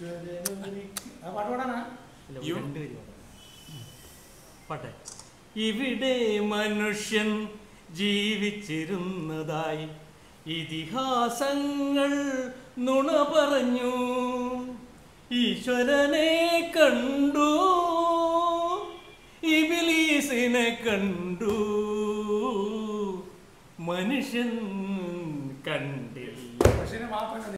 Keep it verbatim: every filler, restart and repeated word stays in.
പാട്ടെ. ഇവിടെ മനുഷ്യൻ ജീവിച്ചിരുന്നതായി ഇതിഹാസങ്ങൾ നുണ പറഞ്ഞു. ഈശ്വരനെ കണ്ടു, ഇബ്ലീസിനെ കണ്ടു, മനുഷ്യൻ കണ്ടില്ല.